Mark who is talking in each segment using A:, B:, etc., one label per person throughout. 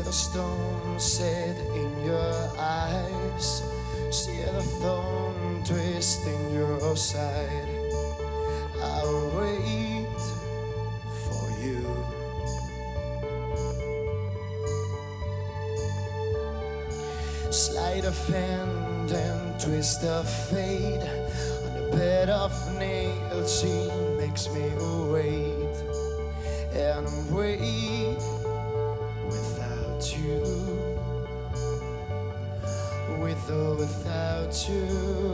A: the storm set in your eyes, see the thorn twist in your side. I'll wait for you. Sleight of hand and twist of fate, on a bed of nails she makes me wait, and wait without you, with or without you,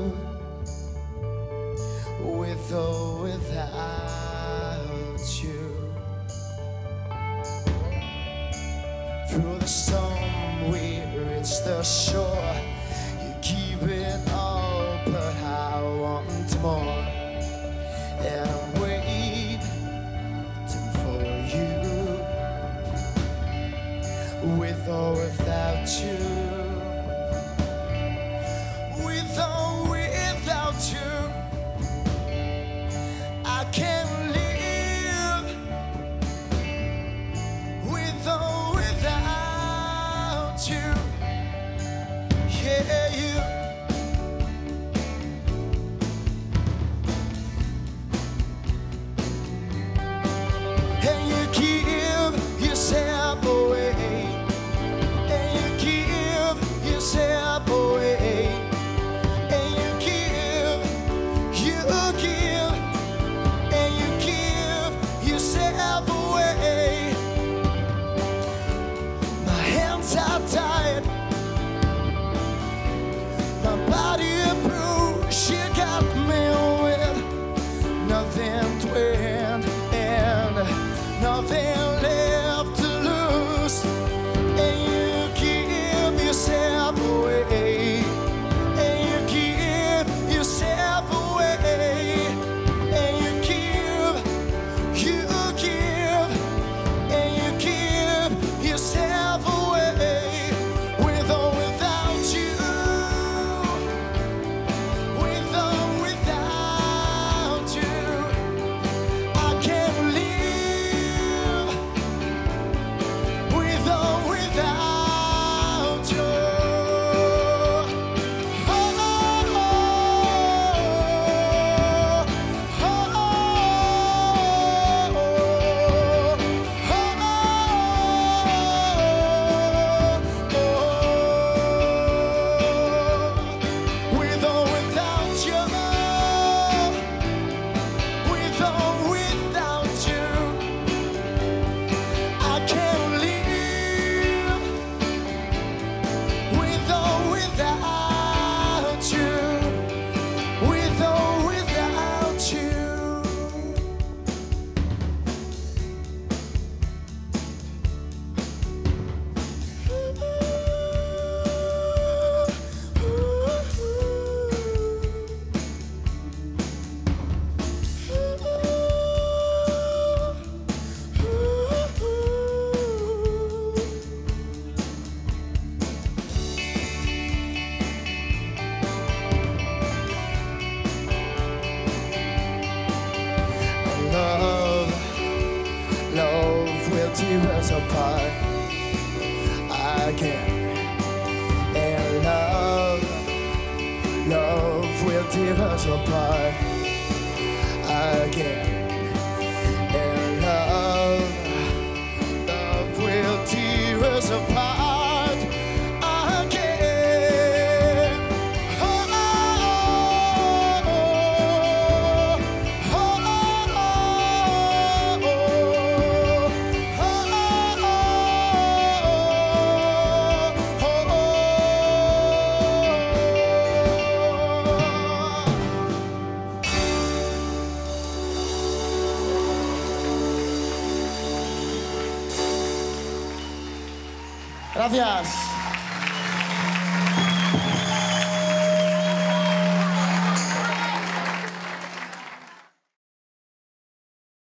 A: with or without you. Through the storm we reach the shore. You keep it all, but I want more, and I'm waiting for you, with or without you, with or without you. I can't live with or without you. Yeah, you. And you give yourself away, and you give yourself away, and you give, and you give yourself away. My hands are tied, my body bruised. You got me with nothing to win and nothing left to lose. And you give yourself away, and you give yourself away, and you give, and you give yourself away, with or without you, with or without you. I can't live with or without you. Oh, with or without you, with or without you, I can't live with or without you, with or without you. Love will tear us apart again, and love will tear us apart again, and love will tear us apart again. Gracias.